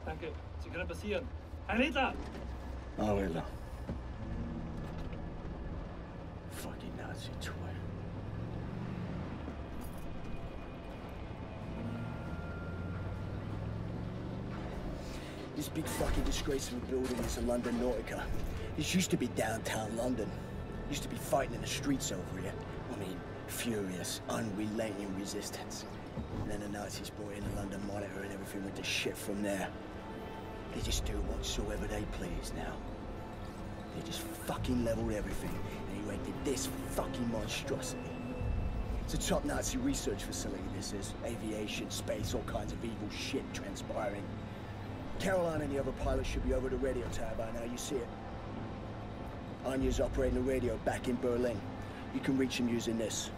Danke. Sie können passieren. Herr Hitler! Oh, Hitler. Fucking Nazi toy. This big fucking disgrace of a building is the London Nautica. This used to be downtown London. Used to be fighting in the streets over here. I mean, furious, unrelenting resistance. And then the Nazis brought in the London Monitor and everything went to shit from there. They just do whatsoever they please now. They just fucking leveled everything and erected this fucking monstrosity. It's a top Nazi research facility, this is. Aviation, space, all kinds of evil shit transpiring. Caroline and the other pilots should be over the radio tower by now, you see it. Anya's operating the radio back in Berlin. You can reach him using this.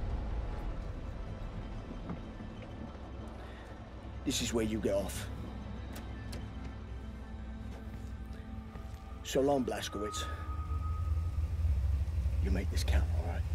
This is where you get off. So long, Blazkowicz. You make this count, all right?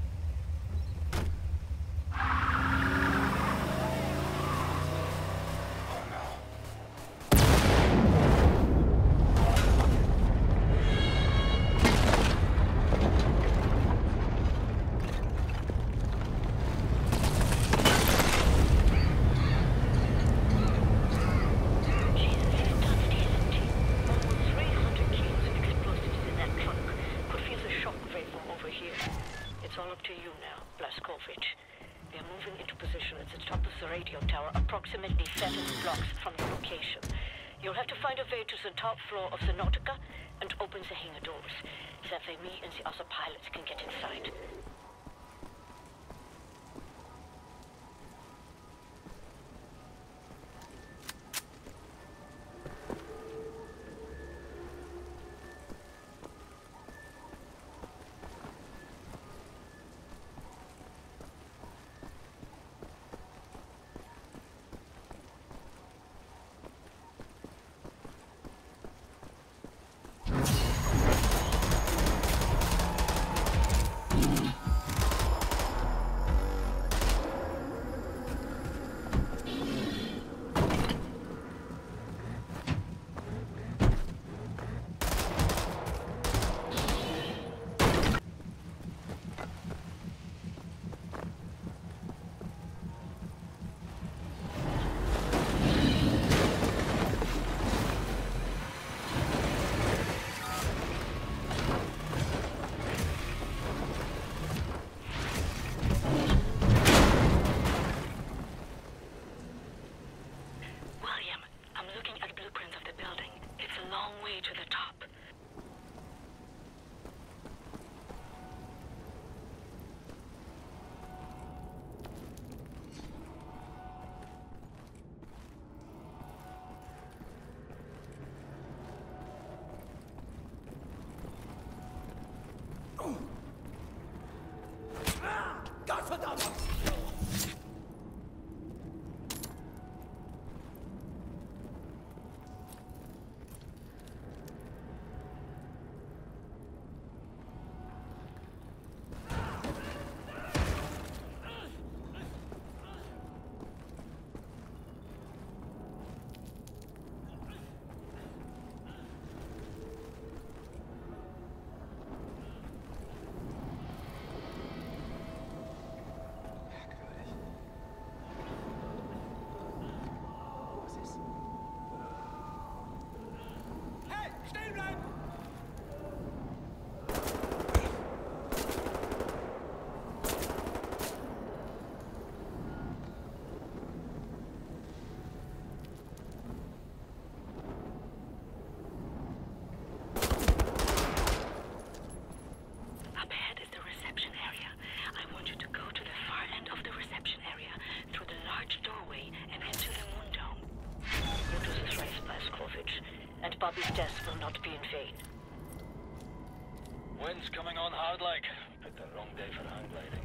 Top floor of the Nautica and opens the hangar doors. That way me and the other pilots can get inside. Gottverdammt! Bobby's death will not be in vain. Wind's coming on hard like. Picked the wrong day for hang gliding.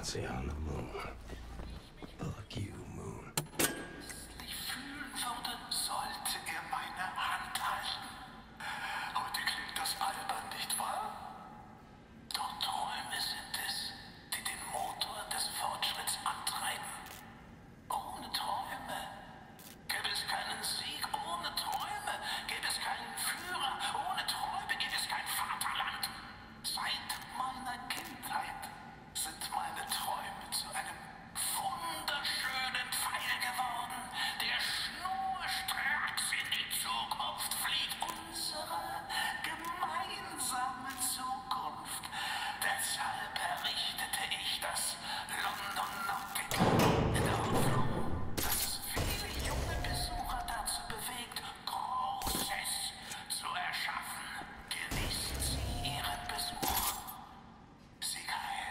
Nazi on the moon. Fuck you, moon. Nicht fühlen würde, sollte er meine Hand halten. Heute klingt das albern, nicht wahr? Doch Träume sind es, die den Motor des Fortschritts antreiben. Ohne Träume gäbe es keinen Sieg. Ohne Träume gäbe es keinen Führer. Ohne Träume gäbe es kein Vaterland. Seit meiner Kindheit sind meine Träume zu einem wunderschönen Pfeil geworden, der schnurstracks in die Zukunft fliegt. Unsere gemeinsame Zukunft. Deshalb errichtete ich das London Nautica in der Hoffnung, dass es viele junge Besucher dazu bewegt, Großes zu erschaffen. Genießen Sie Ihren Besuch. Sieg heil.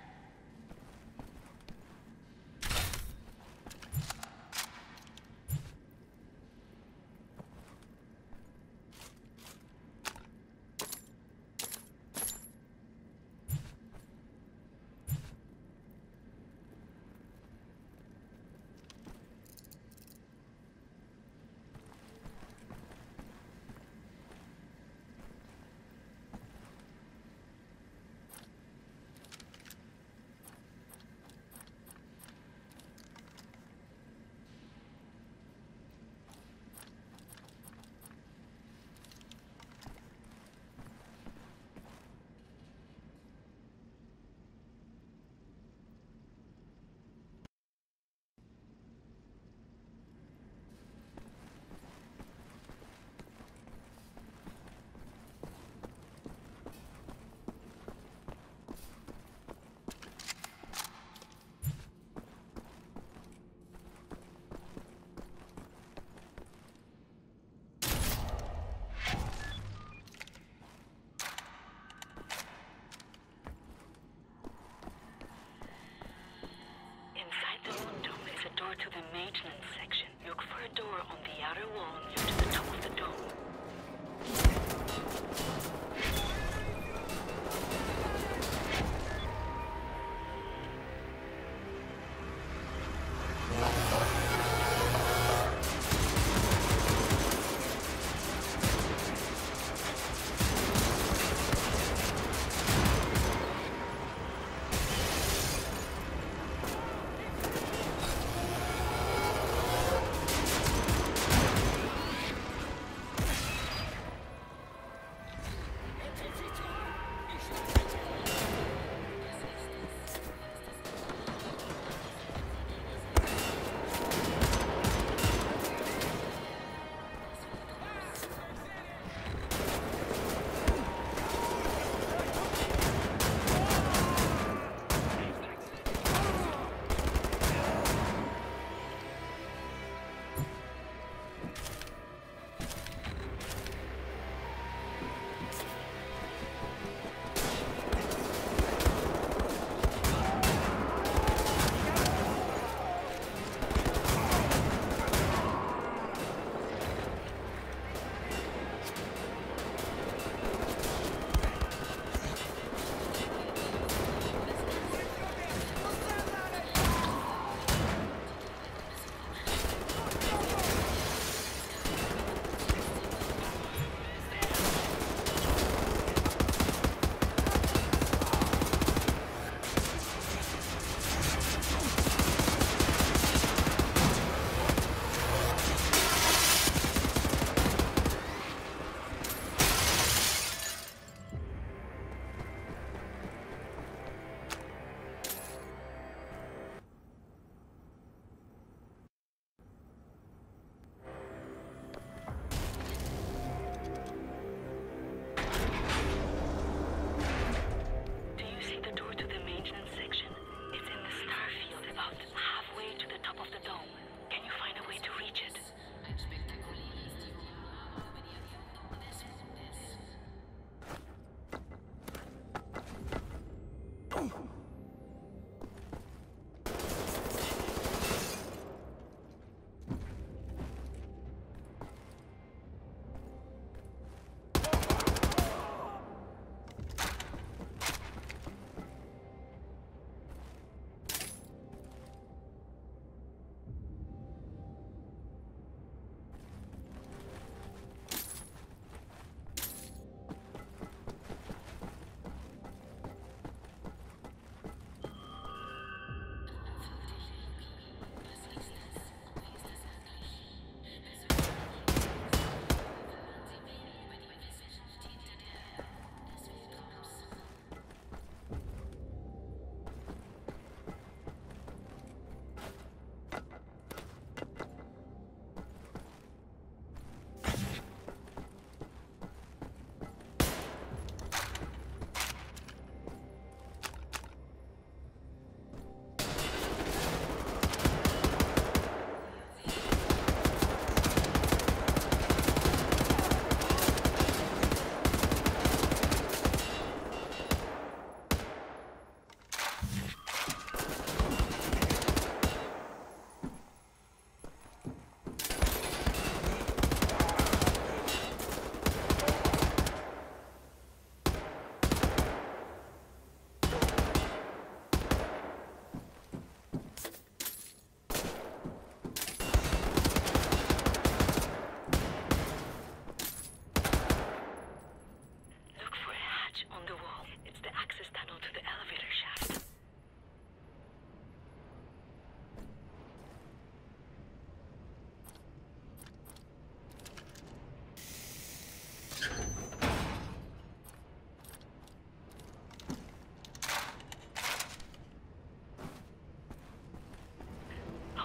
Inside the moon dome is a door to the maintenance section. Look for a door on the outer wall near to the top of the dome.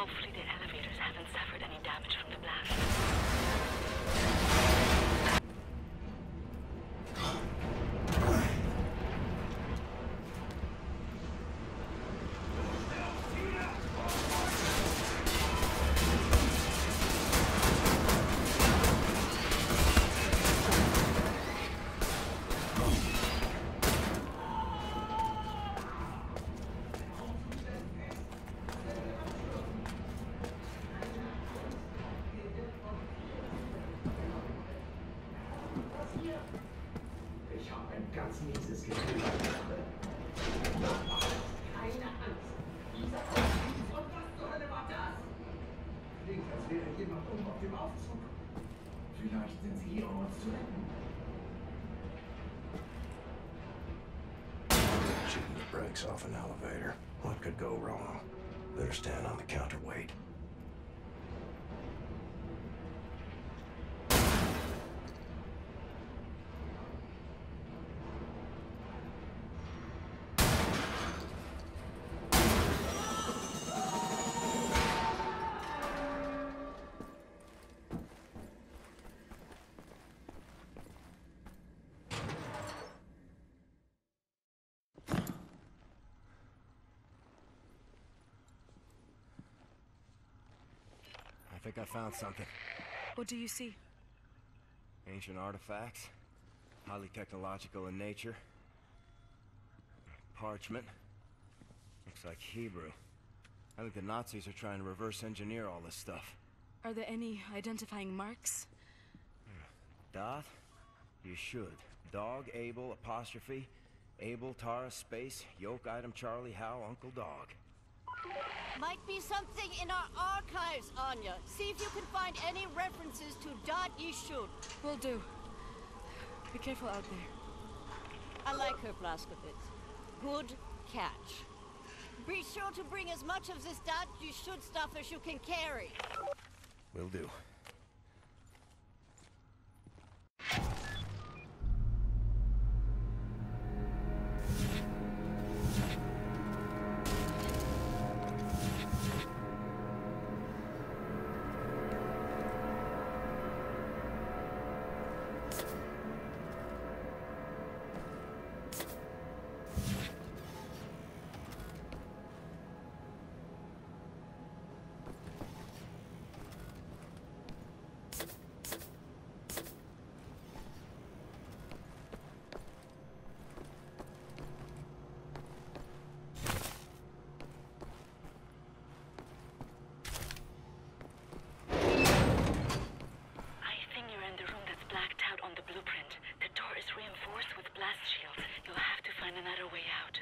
Hopefully the elevators haven't suffered any damage from the blast. Ich habe ein ganz mieses Gefühl. Keine Angst. Dieser Aufstieg und was zur Hölle war das? Klingt, als wäre jemand auf dem Aufzug. Vielleicht sind sie hier, um uns zu retten. Shooting the brakes off an elevator. What could go wrong? Better stand on the counterweight. I think I found something. What do you see? Ancient artifacts. Highly technological in nature. Parchment. Looks like Hebrew. I think the Nazis are trying to reverse engineer all this stuff. Are there any identifying marks? Dot? You should. Dog, Abel, apostrophe. Abel, Tara, space, yoke, item, Charlie, Hal, Uncle Dog. Might be something in our archives, Anya. See if you can find any references to Dot Yishud. Will do. Be careful out there. I like her, Blaskovitz. Good catch. Be sure to bring as much of this Dot Yishud stuff as you can carry. Will do. Another way out.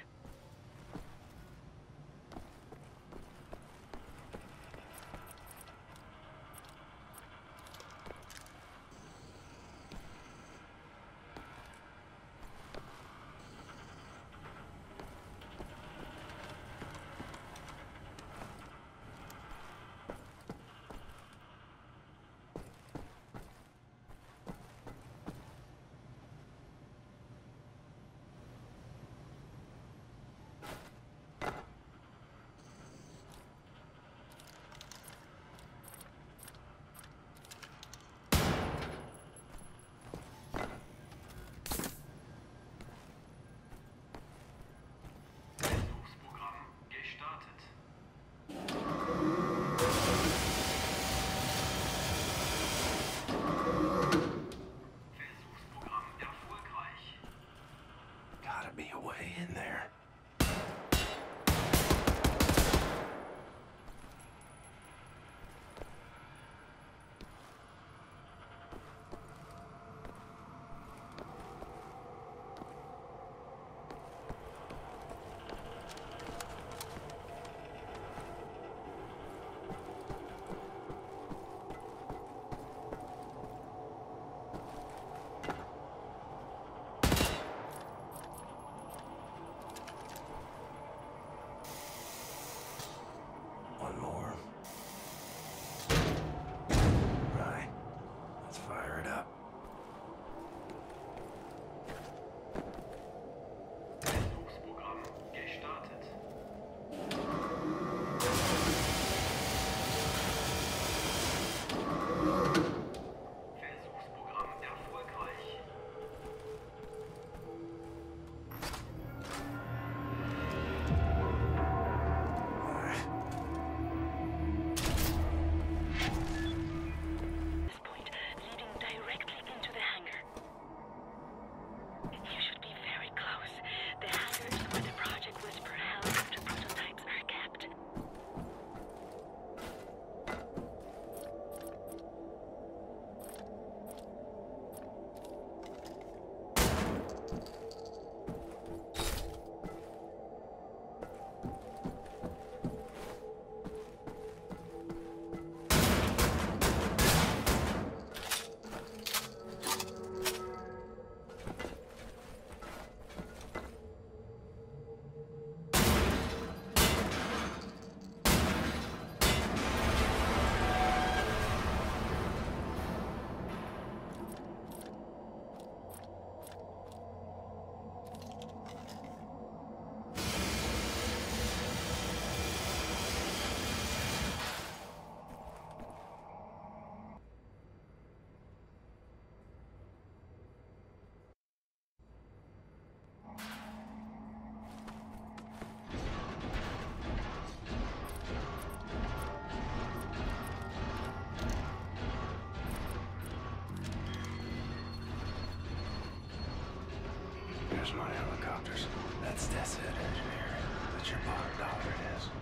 There's my helicopters. That's it, engineer. That's your bottom dollar, it is.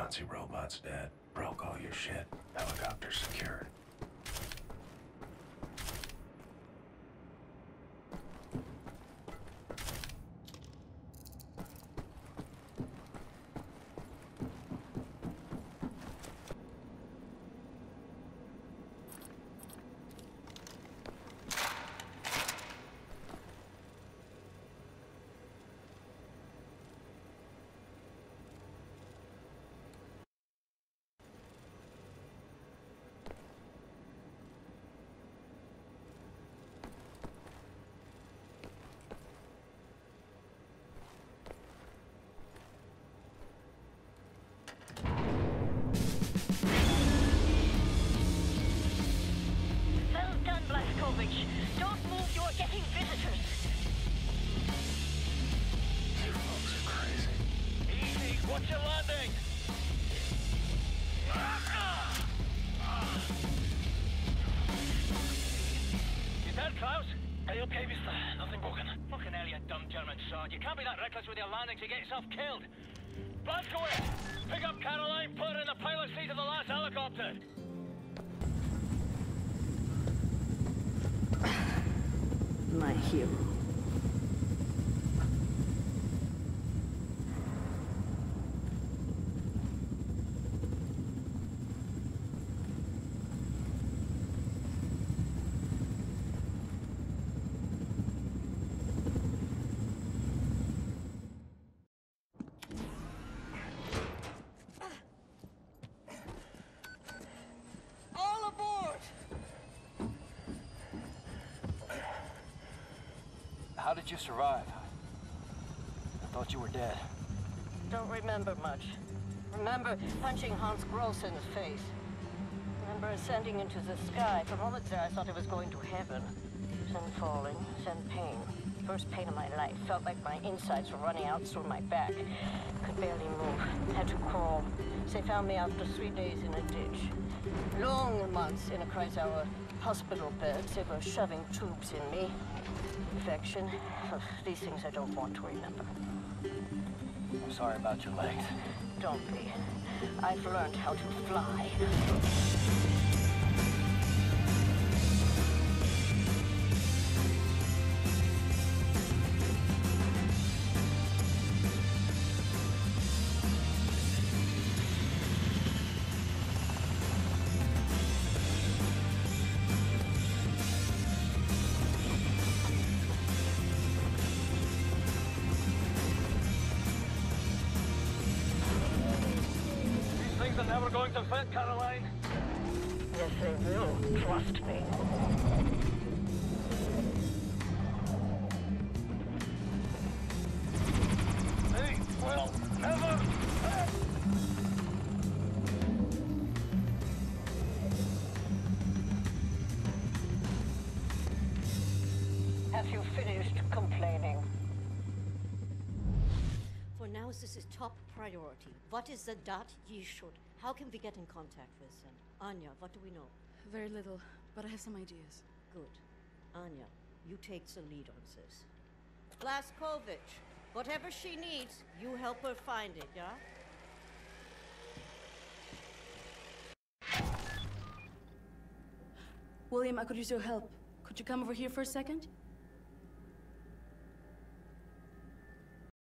Nazi robot's dead. Broke all your shit. Helicopter secured. Don't move, you're getting visitors. You folks are crazy. Easy, watch your landing! You dead, Klaus? Are you okay, mister? Nothing broken. Fucking hell, you dumb German sod. You can't be that reckless with your landings, you get yourself killed. Blazkowicz! Pick up Caroline, put her in the pilot seat of the last helicopter! My hero. All aboard! How did you survive? I thought you were dead. Don't remember much. Remember punching Hans Gross in the face. Remember ascending into the sky. For moments there I thought I was going to heaven. Then falling, then pain. First pain of my life. Felt like my insides were running out through my back. Could barely move. Had to crawl. They found me after 3 days in a ditch. Long months in a Kreisauer hospital bed. They were shoving tubes in me. Infection. These things I don't want to remember. I'm sorry about your legs. Don't be. I've learned how to fly. Things are never going to fit, Caroline. Yes, they will. Trust me. They will never fit. Have you finished complaining? For now, this is top priority. What is the dot ye should? How can we get in contact with them? Anya, what do we know? Very little, but I have some ideas. Good. Anya, you take the lead on this. Blazkowicz, whatever she needs, you help her find it, yeah? William, I could use your help. Could you come over here for a second?